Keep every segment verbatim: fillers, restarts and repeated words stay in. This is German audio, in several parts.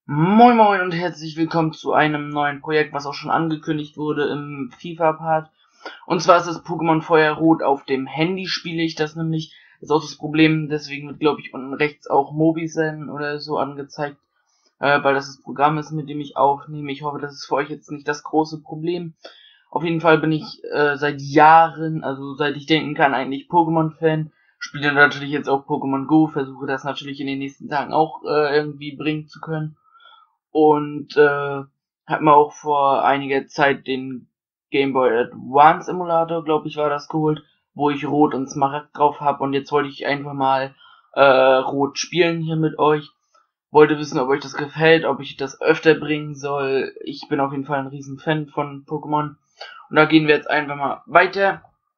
Moin Moin und herzlich willkommen zu einem neuen Projekt, was auch schon angekündigt wurde im FIFA-Part. Und zwar ist das Pokémon Feuerrot. Auf dem Handy spiele ich das nämlich. Das ist auch das Problem, deswegen wird, glaube ich, unten rechts auch Mobi-Zen oder so angezeigt, äh, weil das das Programm ist, mit dem ich aufnehme. Ich hoffe, das ist für euch jetzt nicht das große Problem. Auf jeden Fall bin ich äh, seit Jahren, also seit ich denken kann, eigentlich Pokémon-Fan. Spiele natürlich jetzt auch Pokémon Go, versuche das natürlich in den nächsten Tagen auch äh, irgendwie bringen zu können. Und äh, hat mir auch vor einiger Zeit den Game Boy Advance Emulator, glaube ich, war das, geholt, wo ich Rot und Smaragd drauf habe. Und jetzt wollte ich einfach mal äh, Rot spielen hier mit euch. Wollte wissen, ob euch das gefällt, ob ich das öfter bringen soll. Ich bin auf jeden Fall ein riesen Fan von Pokémon. Und da gehen wir jetzt einfach mal weiter.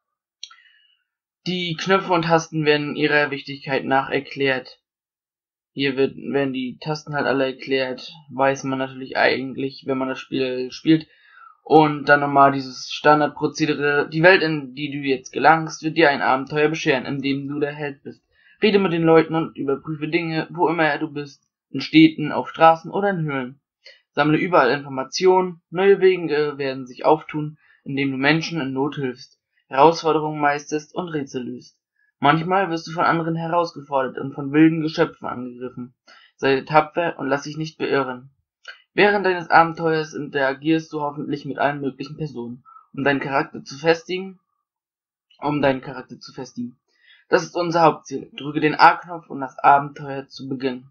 Die Knöpfe und Tasten werden ihrer Wichtigkeit nach erklärt. Hier wird, werden die Tasten halt alle erklärt. Weiß man natürlich eigentlich, wenn man das Spiel spielt. Und dann nochmal dieses Standardprozedere. Die Welt, in die du jetzt gelangst, wird dir ein Abenteuer bescheren, in dem du der Held bist. Rede mit den Leuten und überprüfe Dinge, wo immer du bist. In Städten, auf Straßen oder in Höhlen. Sammle überall Informationen. Neue Wege werden sich auftun, indem du Menschen in Not hilfst, Herausforderungen meisterst und Rätsel löst. Manchmal wirst du von anderen herausgefordert und von wilden Geschöpfen angegriffen. Sei tapfer und lass dich nicht beirren. Während deines Abenteuers interagierst du hoffentlich mit allen möglichen Personen, um deinen Charakter zu festigen, um deinen Charakter zu festigen. Das ist unser Hauptziel. Drücke den A-Knopf, um das Abenteuer zu beginnen.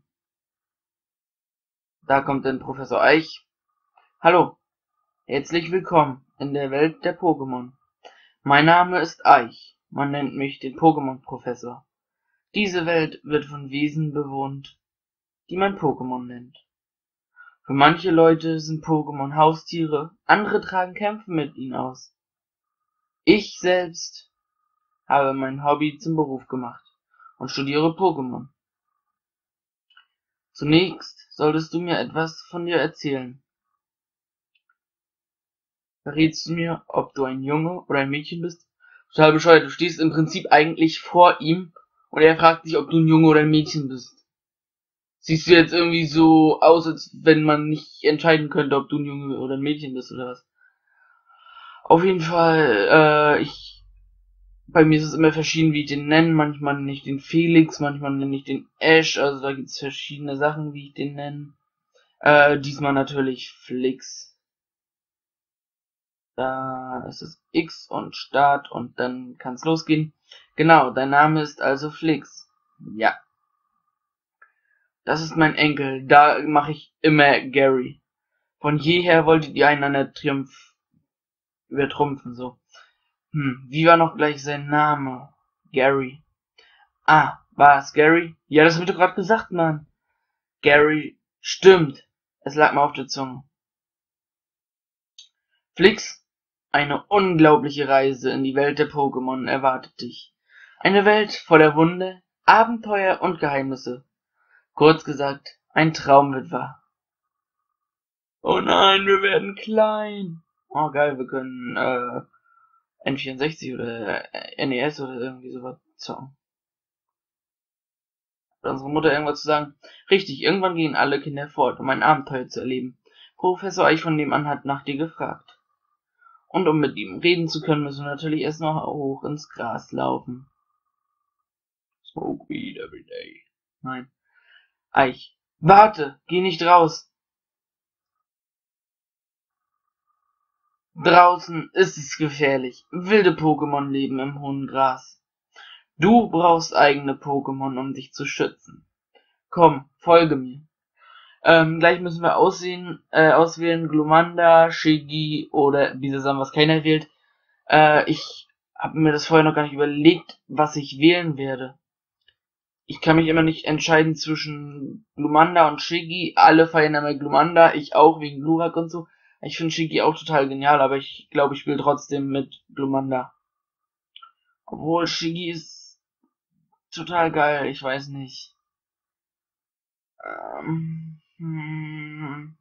Da kommt dann Professor Eich. Hallo, herzlich willkommen in der Welt der Pokémon. Mein Name ist Eich. Man nennt mich den Pokémon-Professor. Diese Welt wird von Wesen bewohnt, die man Pokémon nennt. Für manche Leute sind Pokémon Haustiere, andere tragen Kämpfe mit ihnen aus. Ich selbst habe mein Hobby zum Beruf gemacht und studiere Pokémon. Zunächst solltest du mir etwas von dir erzählen. Verrätst du mir, ob du ein Junge oder ein Mädchen bist? Total bescheuert, du stehst im Prinzip eigentlich vor ihm und er fragt dich, ob du ein Junge oder ein Mädchen bist. Siehst du jetzt irgendwie so aus, als wenn man nicht entscheiden könnte, ob du ein Junge oder ein Mädchen bist oder was? Auf jeden Fall, äh, ich, bei mir ist es immer verschieden, wie ich den nenne. Manchmal nenne ich den Felix, manchmal nenne ich den Ash, also da gibt's verschiedene Sachen, wie ich den nenne. Äh, diesmal natürlich Flix. Da ist es X und Start und dann kann's losgehen. Genau, dein Name ist also Flix. Ja. Das ist mein Enkel, da mache ich immer Gary. Von jeher wolltet ihr einander Triumph übertrumpfen, so. Hm, wie war noch gleich sein Name? Gary. Ah, war es Gary? Ja, das wird doch gerade gesagt, Mann. Gary. Stimmt. Es lag mir auf der Zunge. Flix, eine unglaubliche Reise in die Welt der Pokémon erwartet dich. Eine Welt voller Wunder, Abenteuer und Geheimnisse. Kurz gesagt, ein Traum wird wahr. Oh nein, wir werden klein. Oh geil, wir können äh, N vierundsechzig oder N E S oder irgendwie sowas zocken. Oder unsere Mutter irgendwas zu sagen. Richtig, irgendwann gehen alle Kinder fort, um ein Abenteuer zu erleben. Professor Eich von nebenan hat nach dir gefragt. Und um mit ihm reden zu können, müssen wir natürlich erst noch hoch ins Gras laufen. Smoke weed every day. Nein. Eich. Warte, geh nicht raus. Draußen ist es gefährlich. Wilde Pokémon leben im hohen Gras. Du brauchst eigene Pokémon, um dich zu schützen. Komm, folge mir. Ähm, gleich müssen wir aussehen, äh, auswählen Glumanda, Shiggy oder Bisasam, was keiner wählt. Äh, ich habe mir das vorher noch gar nicht überlegt, was ich wählen werde. Ich kann mich immer nicht entscheiden zwischen Glumanda und Shiggy. Alle feiern immer Glumanda, ich auch, wegen Glurak und so. Ich finde Shiggy auch total genial, aber ich glaube, ich spiele trotzdem mit Glumanda. Obwohl, Shiggy ist total geil, ich weiß nicht. Ähm, hm.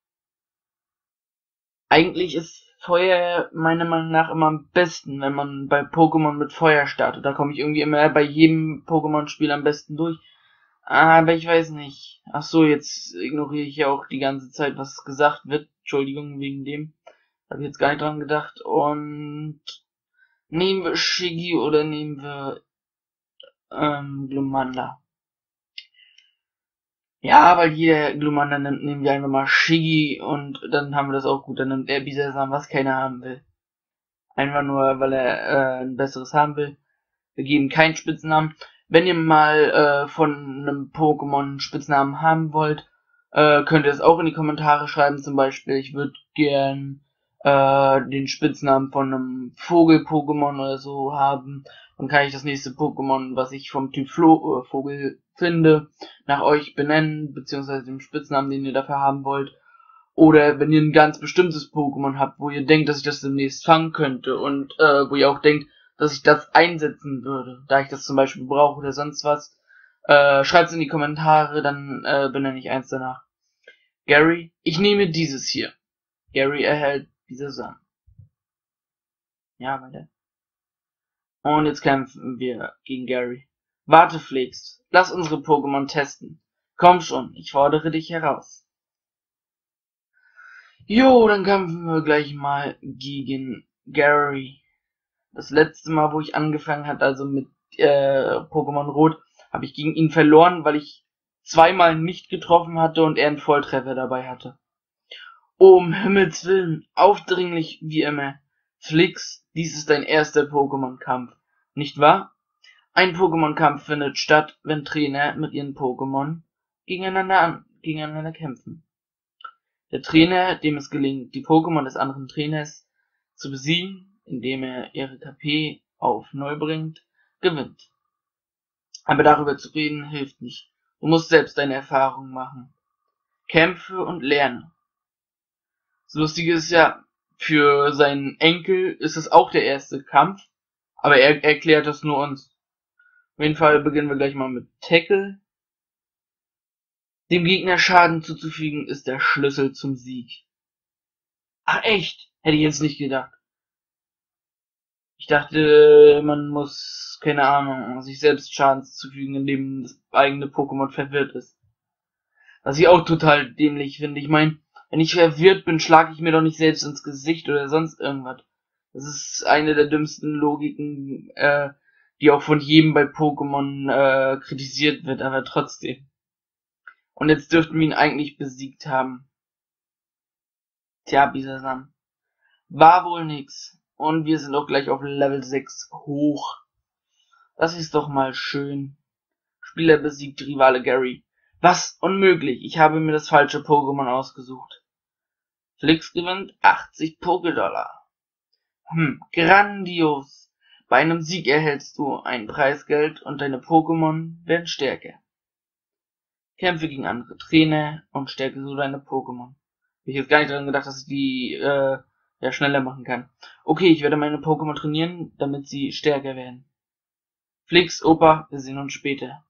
Eigentlich ist Feuer meiner Meinung nach immer am besten, wenn man bei Pokémon mit Feuer startet. Da komme ich irgendwie immer bei jedem Pokémon-Spiel am besten durch. Aber ich weiß nicht. Ach so, jetzt ignoriere ich ja auch die ganze Zeit, was gesagt wird. Entschuldigung wegen dem. Habe ich jetzt gar nicht dran gedacht. Und nehmen wir Shiggy oder nehmen wir ähm, Glumanda? Ja, weil jeder Glumanda nimmt, nehmen wir einfach mal Shiggy und dann haben wir das auch gut. Dann nimmt er Bisasam, was keiner haben will. Einfach nur, weil er äh, ein besseres haben will. Wir geben keinen Spitznamen. Wenn ihr mal äh, von einem Pokémon einen Spitznamen haben wollt, äh, könnt ihr es auch in die Kommentare schreiben. Zum Beispiel, ich würde gern äh, den Spitznamen von einem Vogel-Pokémon oder so haben. Dann kann ich das nächste Pokémon, was ich vom Typ Flo äh, Vogel finde, nach euch benennen, beziehungsweise dem Spitznamen, den ihr dafür haben wollt. Oder wenn ihr ein ganz bestimmtes Pokémon habt, wo ihr denkt, dass ich das demnächst fangen könnte und äh, wo ihr auch denkt, dass ich das einsetzen würde, da ich das zum Beispiel brauche oder sonst was, äh, schreibt's in die Kommentare, dann äh, benenne ich eins danach. Gary, ich nehme dieses hier. Gary erhält diese Samen. Ja, weiter. Und jetzt kämpfen wir gegen Gary. Warte, Pflegst. Lass unsere Pokémon testen. Komm schon, ich fordere dich heraus. Jo, dann kämpfen wir gleich mal gegen Gary. Das letzte Mal, wo ich angefangen hatte, also mit äh, Pokémon Rot, habe ich gegen ihn verloren, weil ich zweimal nicht getroffen hatte und er einen Volltreffer dabei hatte. Oh, um Himmels Willen, aufdringlich wie immer. Flix, dies ist dein erster Pokémon-Kampf, nicht wahr? Ein Pokémon-Kampf findet statt, wenn Trainer mit ihren Pokémon gegeneinander, an, gegeneinander kämpfen. Der Trainer, dem es gelingt, die Pokémon des anderen Trainers zu besiegen, indem er ihre K P auf null bringt, gewinnt. Aber darüber zu reden hilft nicht. Du musst selbst deine Erfahrungen machen. Kämpfe und lerne. Das Lustige ist ja, für seinen Enkel ist es auch der erste Kampf, aber er erklärt das nur uns. Auf jeden Fall beginnen wir gleich mal mit Tackle. Dem Gegner Schaden zuzufügen ist der Schlüssel zum Sieg. Ach echt? Hätte ich jetzt nicht gedacht. Ich dachte, man muss, keine Ahnung, sich selbst Schaden zufügen, indem das eigene Pokémon verwirrt ist. Was ich auch total dämlich finde. Ich meine, wenn ich verwirrt bin, schlage ich mir doch nicht selbst ins Gesicht oder sonst irgendwas. Das ist eine der dümmsten Logiken, äh, die auch von jedem bei Pokémon äh, kritisiert wird, aber trotzdem. Und jetzt dürften wir ihn eigentlich besiegt haben. Tja, Bisasam. War wohl nix. Und wir sind auch gleich auf Level sechs hoch. Das ist doch mal schön. Spieler besiegt Rivale Gary. Was? Unmöglich. Ich habe mir das falsche Pokémon ausgesucht. Flix gewinnt achtzig Pokédollar. Hm, grandios. Bei einem Sieg erhältst du ein Preisgeld und deine Pokémon werden stärker. Kämpfe gegen andere Trainer und stärke so deine Pokémon. Hab ich jetzt gar nicht daran gedacht, dass ich die äh, ja, schneller machen kann. Okay, ich werde meine Pokémon trainieren, damit sie stärker werden. Flix, Opa, wir sehen uns später.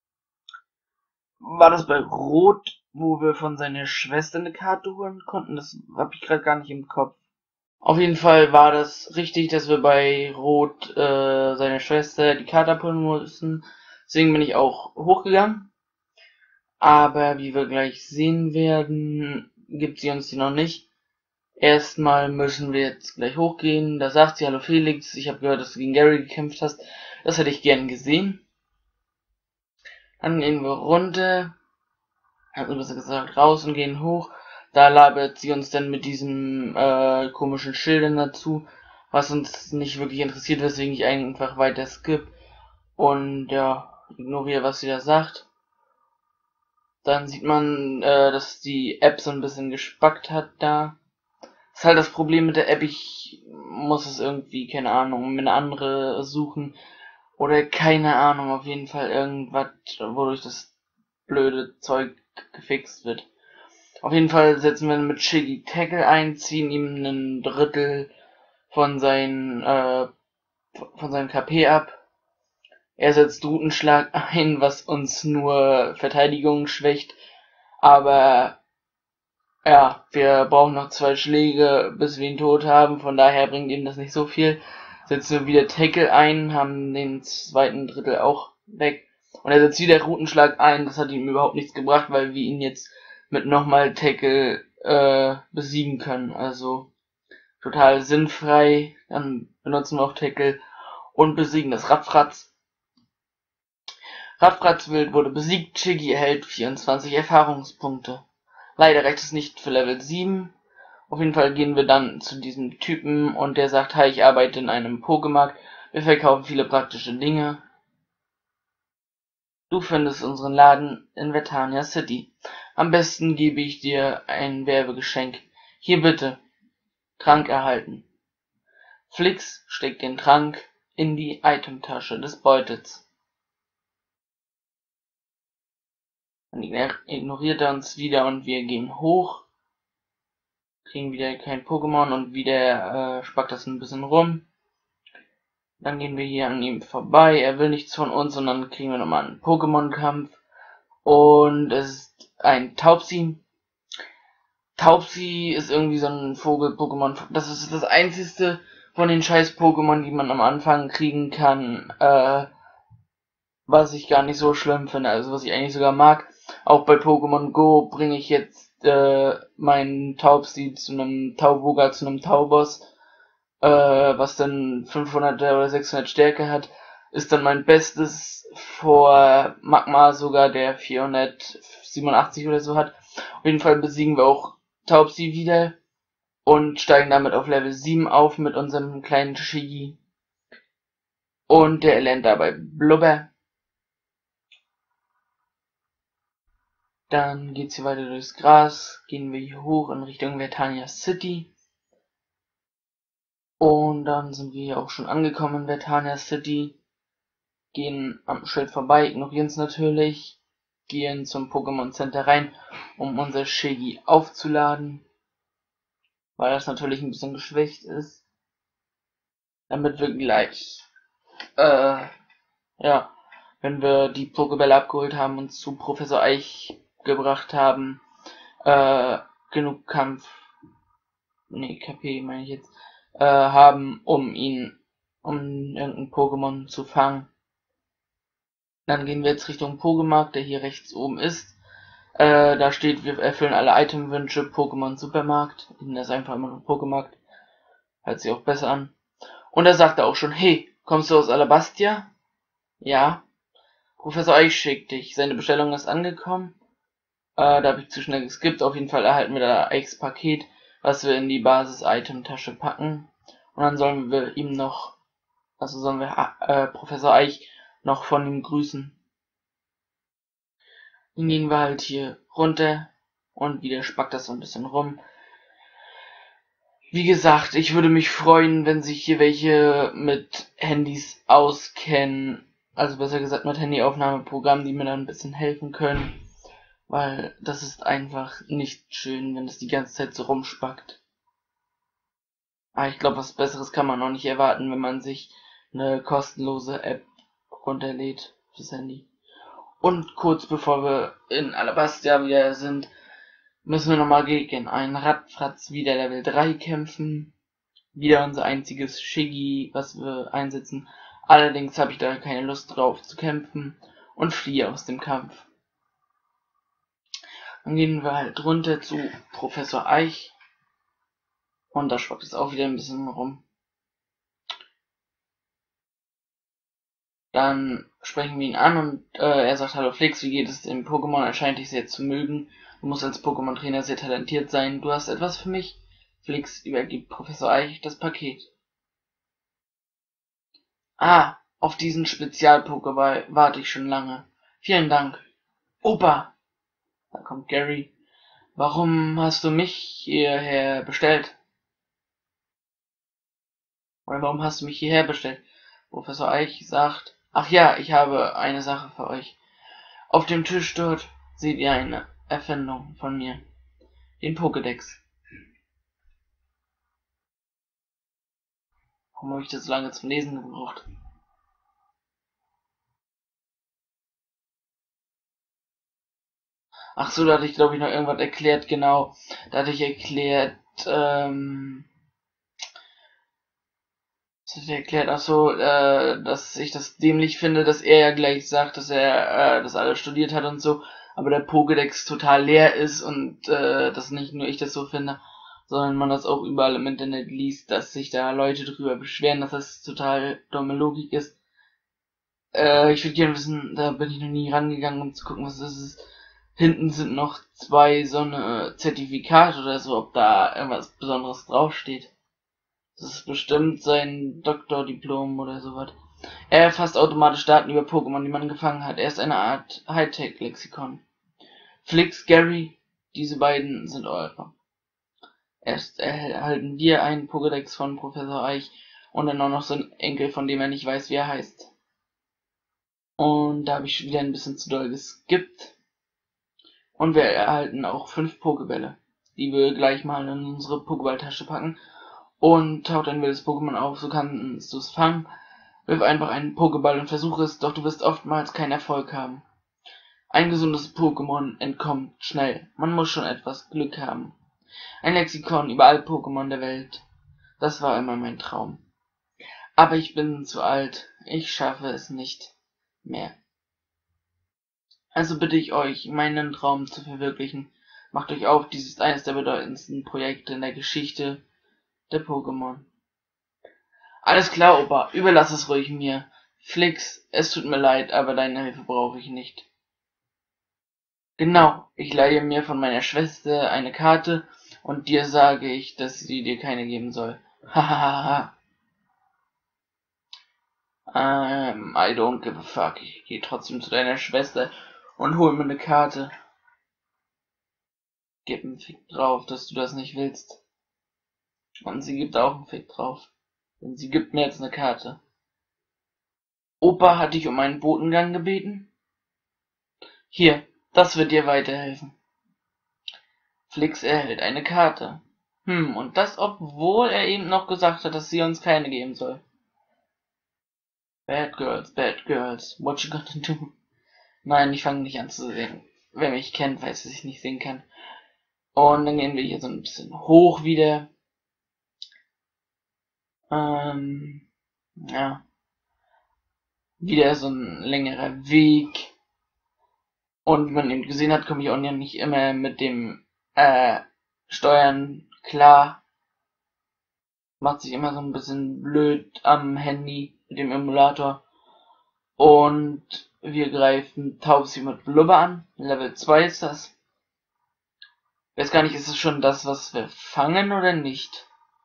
War das bei Rot, wo wir von seiner Schwester eine Karte holen konnten? Das habe ich gerade gar nicht im Kopf. Auf jeden Fall war das richtig, dass wir bei Rot äh, seiner Schwester die Karte abholen mussten. Deswegen bin ich auch hochgegangen. Aber wie wir gleich sehen werden, gibt sie uns die noch nicht. Erstmal müssen wir jetzt gleich hochgehen. Da sagt sie, hallo Felix, ich habe gehört, dass du gegen Gary gekämpft hast. Das hätte ich gern gesehen. Dann gehen wir runter, also besser gesagt raus und gehen hoch. Da labert sie uns dann mit diesem äh, komischen Schildern dazu, was uns nicht wirklich interessiert, weswegen ich einfach weiter skip und ja, ignoriere, was sie da sagt. Dann sieht man, äh, dass die App so ein bisschen gespackt hat da. Das ist halt das Problem mit der App, ich muss es irgendwie, keine Ahnung, mit einer andere suchen. Oder keine Ahnung, auf jeden Fall irgendwas, wodurch das blöde Zeug gefixt wird. Auf jeden Fall setzen wir mit Shiggy Tackle ein, ziehen ihm ein Drittel von seinen, äh, von seinem K P ab. Er setzt Rutenschlag ein, was uns nur Verteidigung schwächt. Aber ja, wir brauchen noch zwei Schläge, bis wir ihn tot haben. Von daher bringt ihm das nicht so viel. Setzen wir wieder Tackle ein, haben den zweiten Drittel auch weg. Und er setzt wieder Routenschlag ein. Das hat ihm überhaupt nichts gebracht, weil wir ihn jetzt mit nochmal Tackle äh, besiegen können. Also total sinnfrei. Dann benutzen wir auch Tackle und besiegen das Radfratz. Radfratz Wild wurde besiegt. Shiggy erhält vierundzwanzig Erfahrungspunkte. Leider reicht es nicht für Level sieben. Auf jeden Fall gehen wir dann zu diesem Typen und der sagt, hi, ich arbeite in einem Pokémarkt. Wir verkaufen viele praktische Dinge. Du findest unseren Laden in Vertania City. Am besten gebe ich dir ein Werbegeschenk. Hier bitte. Trank erhalten. Flix steckt den Trank in die Itemtasche des Beutels. Dann ignoriert er uns wieder und wir gehen hoch. Kriegen wieder kein Pokémon und wieder äh, spackt das ein bisschen rum. Dann gehen wir hier an ihm vorbei. Er will nichts von uns und dann kriegen wir nochmal einen Pokémon-Kampf. Und es ist ein Taubsi. Taubsi ist irgendwie so ein Vogel-Pokémon. Das ist das einzige von den scheiß Pokémon, die man am Anfang kriegen kann, äh, was ich gar nicht so schlimm finde. Also was ich eigentlich sogar mag. Auch bei Pokémon Go bringe ich jetzt äh, meinen Taubsi zu einem Tauboga, zu einem Taubos. Äh, was dann fünfhundert oder sechshundert Stärke hat, ist dann mein Bestes vor Magma sogar, der vierhundertsiebenundachtzig oder so hat. Auf jeden Fall besiegen wir auch Taubsi wieder und steigen damit auf Level sieben auf mit unserem kleinen Shiggy. Und der lernt dabei Blubber. Dann geht's hier weiter durchs Gras, gehen wir hier hoch in Richtung Vertania City. Und dann sind wir hier auch schon angekommen in Vertania City. Gehen am Schild vorbei, ignorieren es natürlich. Gehen zum Pokémon Center rein, um unser Shiggy aufzuladen. Weil das natürlich ein bisschen geschwächt ist. Damit wir gleich, äh, ja, wenn wir die Pokébälle abgeholt haben und zu Professor Eich gebracht haben, äh, genug Kampf, nee, K P meine ich jetzt, äh, haben, um ihn, um irgendein Pokémon zu fangen. Dann gehen wir jetzt Richtung Pokémarkt, der hier rechts oben ist. Äh, da steht, wir erfüllen alle Itemwünsche, Pokémon Supermarkt. Das ist einfach immer nur Pokémarkt. Hört sich auch besser an. Und da sagt er auch schon, hey, kommst du aus Alabastia? Ja. Professor Eich schickt dich. Seine Bestellung ist angekommen. Äh, da habe ich zu schnell geskippt. Auf jeden Fall erhalten wir da Eichs Paket, was wir in die Basis-Item-Tasche packen. Und dann sollen wir ihm noch, also sollen wir äh, Professor Eich noch von ihm grüßen. Dann gehen wir halt hier runter und wieder spackt das so ein bisschen rum. Wie gesagt, ich würde mich freuen, wenn sich hier welche mit Handys auskennen, also besser gesagt mit Handyaufnahmeprogrammen, die mir dann ein bisschen helfen können, weil das ist einfach nicht schön, wenn es die ganze Zeit so rumspackt. Aber ich glaube, was Besseres kann man noch nicht erwarten, wenn man sich eine kostenlose App runterlädt fürs Handy. Und kurz bevor wir in Alabastia wieder sind, müssen wir nochmal gegen einen Radfratz wieder Level drei kämpfen. Wieder unser einziges Shiggy, was wir einsetzen. Allerdings habe ich da keine Lust drauf zu kämpfen und fliehe aus dem Kampf. Dann gehen wir halt runter zu Professor Eich. Und da schwappt es auch wieder ein bisschen rum. Dann sprechen wir ihn an und äh, er sagt, hallo Flix, wie geht es dem Pokémon? Er scheint dich sehr zu mögen. Du musst als Pokémon-Trainer sehr talentiert sein. Du hast etwas für mich? Flix übergibt Professor Eich das Paket. Ah, auf diesen Spezial-Pokéball warte ich schon lange. Vielen Dank. Opa! Da kommt Gary. Warum hast du mich hierher bestellt? Oder warum hast du mich hierher bestellt? Professor Eich sagt, ach ja, ich habe eine Sache für euch. Auf dem Tisch dort seht ihr eine Erfindung von mir. Den Pokédex. Warum habe ich das so lange zum Lesen gebraucht? Ach so, da hatte ich glaube ich noch irgendwas erklärt, genau. Da hatte ich erklärt, ähm... was hat er erklärt? Ach so, äh, dass ich das dämlich finde, dass er ja gleich sagt, dass er äh, das alles studiert hat und so, aber der Pokédex total leer ist und äh, dass nicht nur ich das so finde, sondern man das auch überall im Internet liest, dass sich da Leute drüber beschweren, dass das total dumme Logik ist. Äh, ich würde gerne wissen, da bin ich noch nie rangegangen, um zu gucken, was das ist. Hinten sind noch zwei so eine Zertifikate oder so, ob da irgendwas Besonderes draufsteht. Das ist bestimmt sein Doktordiplom oder sowas. Er erfasst automatisch Daten über Pokémon, die man gefangen hat. Er ist eine Art Hightech-Lexikon. Flix, Gary, diese beiden sind eure. Erst erhalten wir einen Pokédex von Professor Eich und dann auch noch so einen Enkel, von dem er nicht weiß, wie er heißt. Und da habe ich wieder ein bisschen zu doll geskippt. Und wir erhalten auch fünf Pokébälle, die wir gleich mal in unsere Pokéballtasche packen. Und taucht ein wildes Pokémon auf, so kannst du es fangen. Wirf einfach einen Pokéball und versuche es, doch du wirst oftmals keinen Erfolg haben. Ein gesundes Pokémon entkommt schnell. Man muss schon etwas Glück haben. Ein Lexikon über alle Pokémon der Welt. Das war immer mein Traum. Aber ich bin zu alt. Ich schaffe es nicht mehr. Also bitte ich euch, meinen Traum zu verwirklichen. Macht euch auf, dies ist eines der bedeutendsten Projekte in der Geschichte der Pokémon. Alles klar, Opa, überlass es ruhig mir. Flix, es tut mir leid, aber deine Hilfe brauche ich nicht. Genau, ich leihe mir von meiner Schwester eine Karte und dir sage ich, dass sie dir keine geben soll. Hahaha. ähm, I don't give a fuck. Ich gehe trotzdem zu deiner Schwester und hol mir eine Karte. Gib einen Fick drauf, dass du das nicht willst. Und sie gibt auch einen Fick drauf. Denn sie gibt mir jetzt eine Karte. Opa hat dich um einen Botengang gebeten? Hier, das wird dir weiterhelfen. Flix erhält eine Karte. Hm, und das, obwohl er eben noch gesagt hat, dass sie uns keine geben soll. Bad Girls, Bad Girls, what you gonna do? Nein, ich fange nicht an zu singen. Wer mich kennt, weiß, dass ich nicht singen kann. Und dann gehen wir hier so ein bisschen hoch wieder. Ähm, ja. Wieder so ein längerer Weg. Und wie man eben gesehen hat, komme ich auch nicht immer mit dem äh, Steuern klar. Macht sich immer so ein bisschen blöd am Handy mit dem Emulator. Und wir greifen Taubsi mit Blubber an. Level zwei ist das. Ich weiß gar nicht, ist es schon das, was wir fangen oder nicht?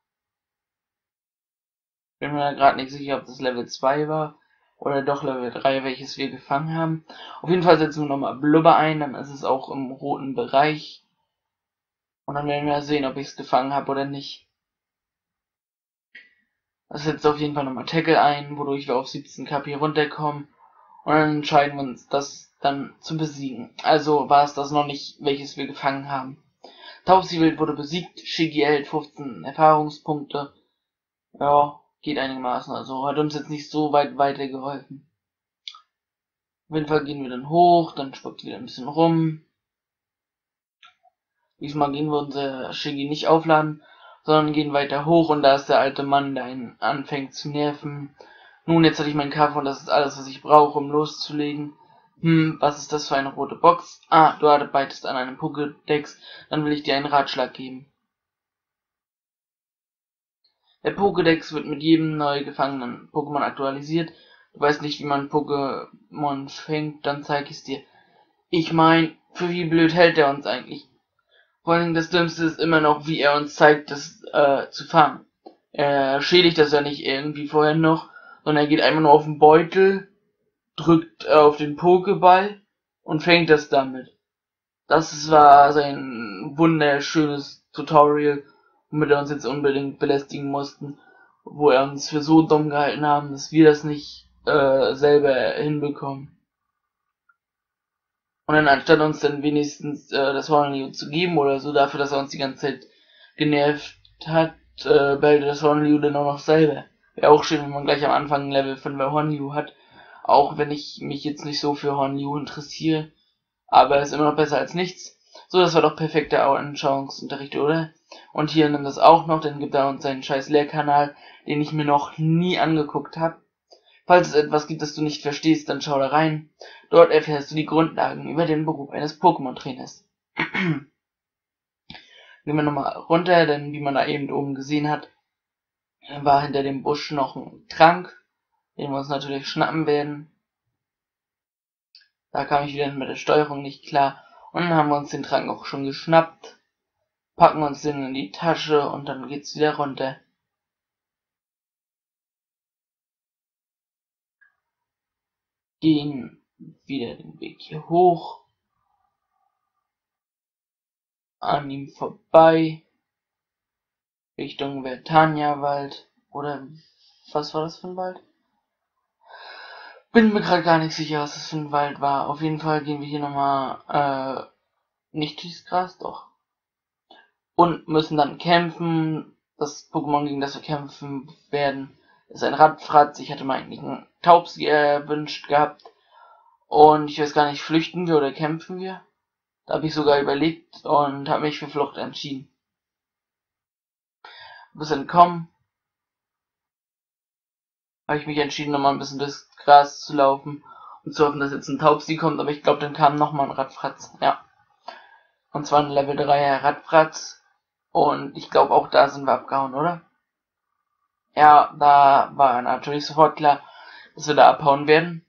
Bin mir da gerade nicht sicher, ob das Level zwei war. Oder doch Level drei, welches wir gefangen haben. Auf jeden Fall setzen wir nochmal Blubber ein, dann ist es auch im roten Bereich. Und dann werden wir sehen, ob ich es gefangen habe oder nicht. Das setzt auf jeden Fall nochmal Tackle ein, wodurch wir auf siebzehn K P runterkommen. Und dann entscheiden wir uns, das dann zu besiegen. Also war es das noch nicht, welches wir gefangen haben. Taubsi-Wild wurde besiegt, Shiggy erhält fünfzehn Erfahrungspunkte. Ja, geht einigermaßen, also hat uns jetzt nicht so weit weitergeholfen. Auf jeden Fall gehen wir dann hoch, dann spuckt wieder ein bisschen rum. Diesmal gehen wir unser Shiggy nicht aufladen, sondern gehen weiter hoch und da ist der alte Mann, der einen anfängt zu nerven. Nun, jetzt hatte ich meinen Kampf und das ist alles, was ich brauche, um loszulegen. Hm, was ist das für eine rote Box? Ah, du arbeitest an einem Pokédex, dann will ich dir einen Ratschlag geben. Der Pokédex wird mit jedem neu gefangenen Pokémon aktualisiert. Du weißt nicht, wie man Pokémon fängt, dann zeig ich's dir. Ich mein, für wie blöd hält er uns eigentlich? Vor allem das Dümmste ist immer noch, wie er uns zeigt, das äh, zu fangen. Er schädigt das ja nicht irgendwie vorher noch, sondern er geht einfach nur auf den Beutel, drückt auf den Pokéball und fängt das damit. Das war sein wunderschönes Tutorial, womit er uns jetzt unbedingt belästigen mussten, wo er uns für so dumm gehalten haben, dass wir das nicht äh, selber hinbekommen. Und dann anstatt uns dann wenigstens äh, das Hornlio zu geben oder so, dafür, dass er uns die ganze Zeit genervt hat, äh, behält das Hornlio dann auch noch selber. Wäre auch schön, wenn man gleich am Anfang ein Level fünfer Hornlio hat. Auch wenn ich mich jetzt nicht so für Hornlio interessiere. Aber ist immer noch besser als nichts. So, das war doch perfekter Anschauungsunterricht, oder? Und hier nimmt das auch noch, dann gibt er uns seinen scheiß Lehrkanal, den ich mir noch nie angeguckt habe. Falls es etwas gibt, das du nicht verstehst, dann schau da rein. Dort erfährst du die Grundlagen über den Beruf eines Pokémon-Trainers. Gehen wir nochmal runter, denn wie man da eben oben gesehen hat, war hinter dem Busch noch ein Trank, den wir uns natürlich schnappen werden. Da kam ich wieder mit der Steuerung nicht klar. Und dann haben wir uns den Trank auch schon geschnappt, packen uns den in die Tasche und dann geht's wieder runter. Gehen wieder den Weg hier hoch, an ihm vorbei, Richtung Vertania-Wald, oder was war das für ein Wald? Bin mir gerade gar nicht sicher, was das für ein Wald war. Auf jeden Fall gehen wir hier nochmal, äh, nicht durchs Gras, doch. Und müssen dann kämpfen. Das Pokémon, gegen das wir kämpfen werden, ist ein Radfratz. Ich hatte mal eigentlich einen Taubsi erwünscht gehabt. Und ich weiß gar nicht, flüchten wir oder kämpfen wir? Da habe ich sogar überlegt und habe mich für Flucht entschieden. Bis entkommen. Habe ich mich entschieden, nochmal ein bisschen durchs Gras zu laufen und zu hoffen, dass jetzt ein Taubsi kommt. Aber ich glaube, dann kam nochmal ein Radfratz. Ja. Und zwar ein Level dreier Radfratz. Und ich glaube, auch da sind wir abgehauen, oder? Ja, da war natürlich sofort klar, dass wir da abhauen werden.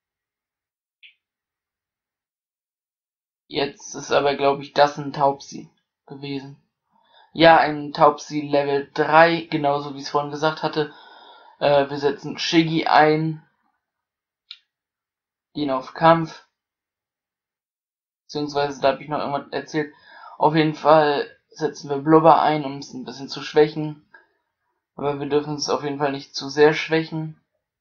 Jetzt ist aber, glaube ich, das ein Taubsi gewesen. Ja, ein Taubsi Level drei, genauso wie ich es vorhin gesagt hatte. Äh, wir setzen Shiggy ein, gehen auf Kampf. Beziehungsweise, da habe ich noch irgendwas erzählt. Auf jeden Fall setzen wir Blubber ein, um es ein bisschen zu schwächen. Aber wir dürfen es auf jeden Fall nicht zu sehr schwächen.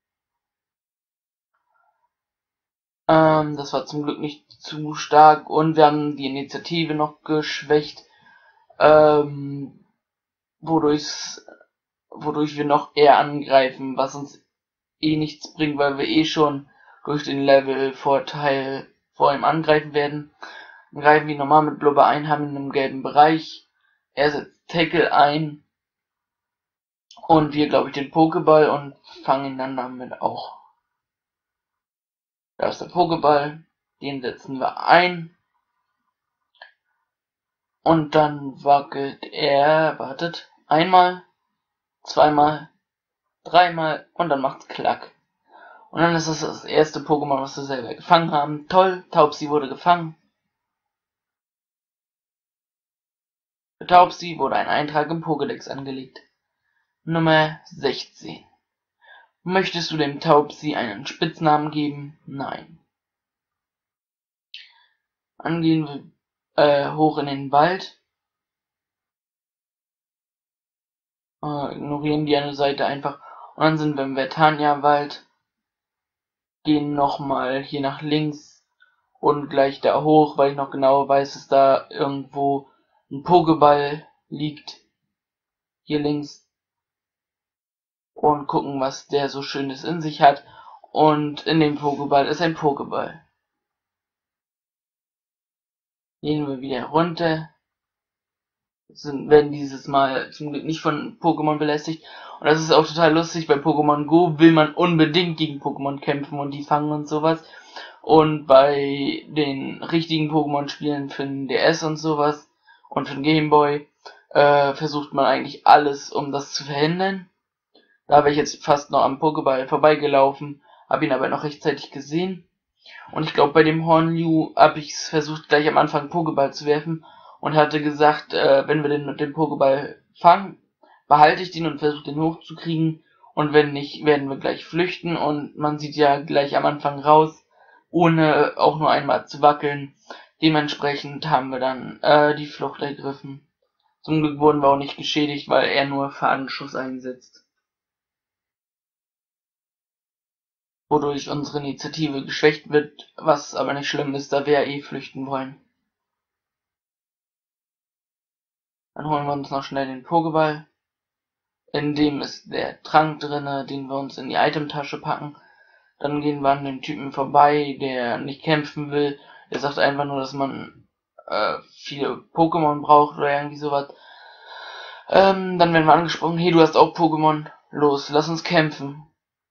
Ähm, das war zum Glück nicht zu stark. Und wir haben die Initiative noch geschwächt. Ähm, wodurch, wodurch wir noch eher angreifen, was uns eh nichts bringt, weil wir eh schon durch den Level-Vorteil vor ihm angreifen werden. Dann greifen wir normal mit Blubber ein, haben ihn im gelben Bereich. Er setzt Tackle ein. Und wir, glaube ich, den Pokéball und fangen ihn dann damit auch. Da ist der Pokéball. Den setzen wir ein. Und dann wackelt er, wartet, einmal, zweimal, dreimal und dann macht's Klack. Und dann ist das das erste Pokémon, was wir selber gefangen haben. Toll, Taubsi wurde gefangen. Für Taubsi wurde ein Eintrag im Pokédex angelegt. Nummer sechzehn. Möchtest du dem Taubsi einen Spitznamen geben? Nein. Dann gehen wir äh, hoch in den Wald. Äh, ignorieren die eine Seite einfach. Und dann sind wir im Vertania-Wald. Gehen nochmal hier nach links und gleich da hoch, weil ich noch genau weiß, dass da irgendwo ein Pokéball liegt. Hier links. Und gucken, was der so Schönes in sich hat. Und in dem Pokéball ist ein Pokéball. Gehen wir wieder runter. Sind, werden dieses Mal zum Glück nicht von Pokémon belästigt. Und das ist auch total lustig, bei Pokémon Go will man unbedingt gegen Pokémon kämpfen und die fangen und sowas. Und bei den richtigen Pokémon-Spielen für den D S und sowas und für den Gameboy äh, versucht man eigentlich alles, um das zu verhindern. Da habe ich jetzt fast noch am Pokéball vorbeigelaufen, habe ihn aber noch rechtzeitig gesehen. Und ich glaube, bei dem Hornmew habe ich es versucht, gleich am Anfang Pokéball zu werfen und hatte gesagt, äh, wenn wir den, den Pokéball fangen, behalte ich den und versuche den hochzukriegen. Und wenn nicht, werden wir gleich flüchten. Und man sieht ja gleich am Anfang raus, ohne auch nur einmal zu wackeln. Dementsprechend haben wir dann äh, die Flucht ergriffen. Zum Glück wurden wir auch nicht geschädigt, weil er nur Fadenschuss einsetzt. Wodurch unsere Initiative geschwächt wird, was aber nicht schlimm ist, da wir ja eh flüchten wollen. Dann holen wir uns noch schnell den Pokéball. In dem ist der Trank drinne, den wir uns in die Itemtasche packen. Dann gehen wir an dem Typen vorbei, der nicht kämpfen will. Der sagt einfach nur, dass man äh, viele Pokémon braucht oder irgendwie sowas. Ähm, dann werden wir angesprochen, hey, du hast auch Pokémon, los, lass uns kämpfen.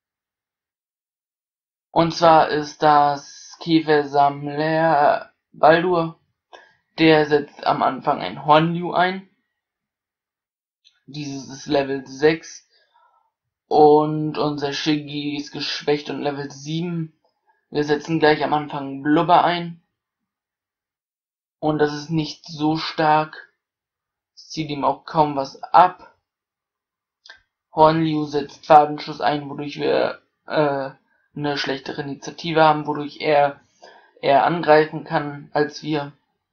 Und zwar ist das Käfersammler Baldur, der setzt am Anfang ein Hornmew ein. Dieses ist Level sechs. Und unser Shiggy ist geschwächt und Level sieben. Wir setzen gleich am Anfang Blubber ein. Und das ist nicht so stark. Es zieht ihm auch kaum was ab. Hornmew setzt Fadenschuss ein, wodurch wir äh, eine schlechtere Initiative haben, wodurch er eher angreifen kann als wir.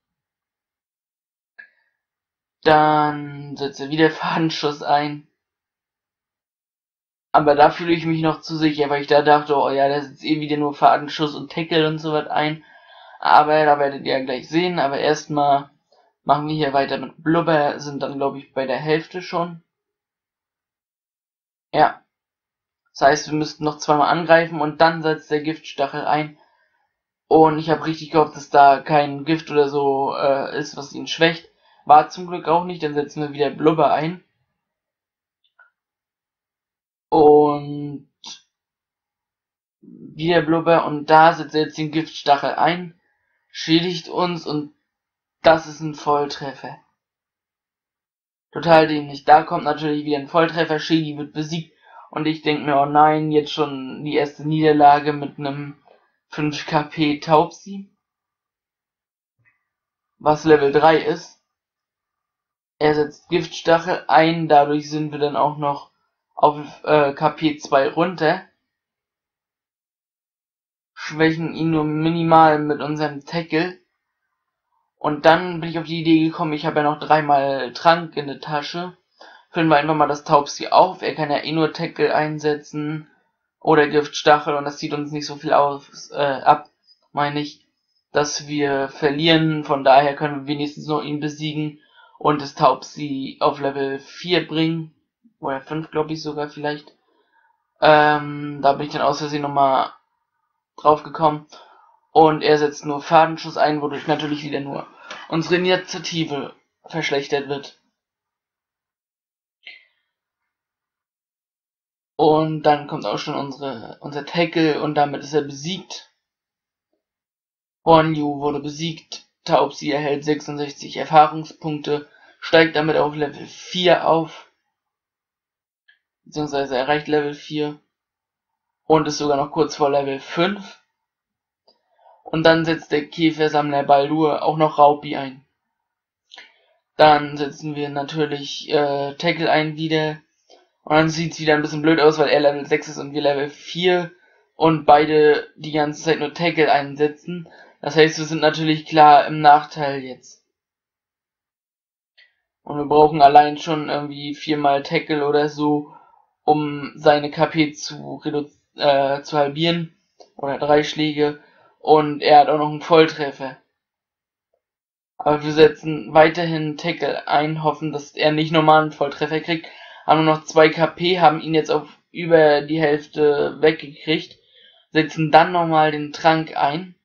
Dann setzt er wieder Fadenschuss ein. Aber da fühle ich mich noch zu sicher, weil ich da dachte, oh ja, da setzt eh wieder nur Fadenschuss und Tackle und so was ein. Aber da werdet ihr ja gleich sehen. Aber erstmal machen wir hier weiter mit Blubber, sind dann glaube ich bei der Hälfte schon. Ja. Das heißt, wir müssten noch zweimal angreifen und dann setzt der Giftstachel ein. Und ich habe richtig gehofft, dass da kein Gift oder so äh, ist, was ihn schwächt. War zum Glück auch nicht, dann setzen wir wieder Blubber ein. Und wieder Blubber und da setzt er jetzt den Giftstachel ein, schädigt uns und das ist ein Volltreffer. Total dämlich. Da kommt natürlich wieder ein Volltreffer, Shiggy wird besiegt und ich denke mir, oh nein, jetzt schon die erste Niederlage mit einem fünf K P Taubsi, was Level drei ist. Er setzt Giftstachel ein, dadurch sind wir dann auch noch auf äh, K P zwei runter. Schwächen ihn nur minimal mit unserem Tackle. Und dann bin ich auf die Idee gekommen, ich habe ja noch dreimal Trank in der Tasche. Füllen wir einfach mal das Taubsi auf. Er kann ja eh nur Tackle einsetzen oder Giftstachel und das zieht uns nicht so viel aus, äh, ab, meine ich, dass wir verlieren. Von daher können wir wenigstens noch ihn besiegen und das Taubsi auf Level vier bringen. Oder fünf, glaube ich sogar vielleicht. Ähm, da bin ich dann aus Versehen nochmal drauf gekommen. Und er setzt nur Fadenschuss ein, wodurch natürlich wieder nur unsere Initiative verschlechtert wird. Und dann kommt auch schon unsere, unser Tackle und damit ist er besiegt. Hornmew wurde besiegt. Taubsi erhält sechsundsechzig Erfahrungspunkte, steigt damit auf Level vier auf. Beziehungsweise erreicht Level vier. Und ist sogar noch kurz vor Level fünf. Und dann setzt der Käfersammler Baldur auch noch Raupi ein. Dann setzen wir natürlich äh, Tackle ein wieder. Und dann sieht es wieder ein bisschen blöd aus, weil er Level sechs ist und wir Level vier. Und beide die ganze Zeit nur Tackle einsetzen. Das heißt, wir sind natürlich klar im Nachteil jetzt. Und wir brauchen allein schon irgendwie viermal Tackle oder so, um seine K P zu, äh, zu halbieren. Oder drei Schläge. Und er hat auch noch einen Volltreffer. Aber wir setzen weiterhin Tackle ein, hoffen, dass er nicht nochmal einen Volltreffer kriegt. Haben nur noch zwei K P, haben ihn jetzt auf über die Hälfte weggekriegt. Setzen dann nochmal den Trank ein.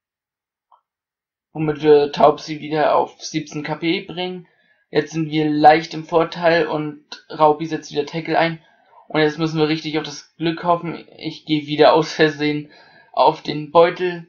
Womit wir Taubsi wieder auf siebzehn K P bringen. Jetzt sind wir leicht im Vorteil und Raupi setzt wieder Tackle ein. Und jetzt müssen wir richtig auf das Glück hoffen. Ich gehe wieder aus Versehen auf den Beutel.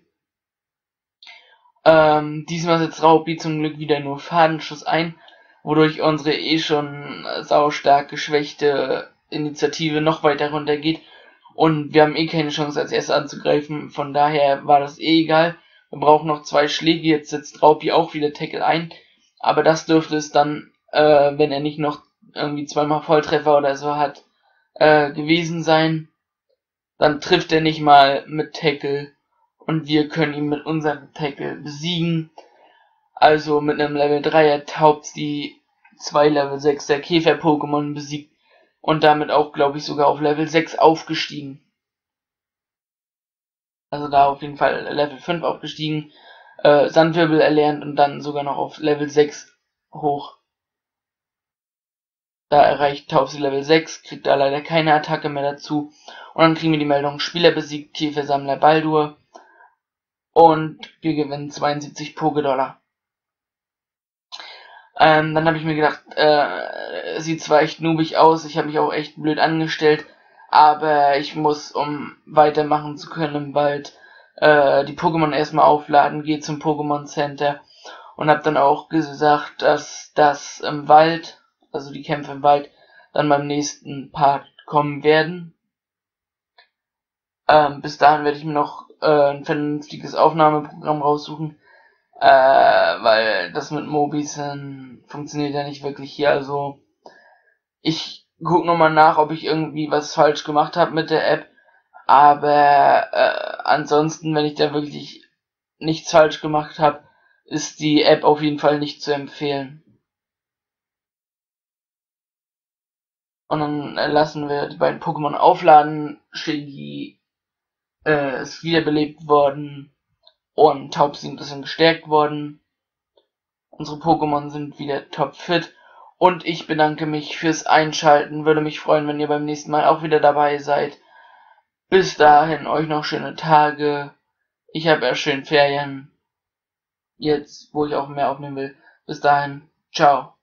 Ähm, diesmal setzt Raupi zum Glück wieder nur Fadenschuss ein, wodurch unsere eh schon saustark geschwächte Initiative noch weiter runtergeht. Und wir haben eh keine Chance als erstes anzugreifen, von daher war das eh egal. Wir brauchen noch zwei Schläge, jetzt setzt Raupi auch wieder Tackle ein. Aber das dürfte es dann, äh, wenn er nicht noch irgendwie zweimal Volltreffer oder so hat, äh, gewesen sein. Dann trifft er nicht mal mit Tackle. Und wir können ihn mit unserem Tackle besiegen. Also mit einem Level dreier Taubsi zwei Level sechser Käfer-Pokémon besiegt. Und damit auch, glaube ich, sogar auf Level sechs aufgestiegen. Also da auf jeden Fall Level fünf aufgestiegen. Äh, Sandwirbel erlernt und dann sogar noch auf Level sechs hoch. Da erreicht Taubsi Level sechs, kriegt da leider keine Attacke mehr dazu. Und dann kriegen wir die Meldung, Spieler besiegt Käfersammler Baldur. Und wir gewinnen zweiundsiebzig Poké-Dollar. Ähm, dann habe ich mir gedacht, äh, sieht zwar echt noobig aus, ich habe mich auch echt blöd angestellt, aber ich muss, um weitermachen zu können im Wald, äh, die Pokémon erstmal aufladen, gehe zum Pokémon Center und habe dann auch gesagt, dass das im Wald, also die Kämpfe im Wald, dann beim nächsten Part kommen werden. Ähm, bis dahin werde ich mir noch äh, ein vernünftiges Aufnahmeprogramm raussuchen, äh, weil das mit Mobis äh, funktioniert ja nicht wirklich hier. Also ich guck nochmal nach, ob ich irgendwie was falsch gemacht habe mit der App, aber äh, ansonsten, wenn ich da wirklich nichts falsch gemacht habe, ist die App auf jeden Fall nicht zu empfehlen. Und dann äh, lassen wir die beiden Pokémon aufladen. Shiggy äh, ist wiederbelebt worden und Taubsi ein bisschen gestärkt worden. Unsere Pokémon sind wieder topfit. Und ich bedanke mich fürs Einschalten. Würde mich freuen, wenn ihr beim nächsten Mal auch wieder dabei seid. Bis dahin euch noch schöne Tage. Ich habe erst schön Ferien. Jetzt, wo ich auch mehr aufnehmen will. Bis dahin. Ciao.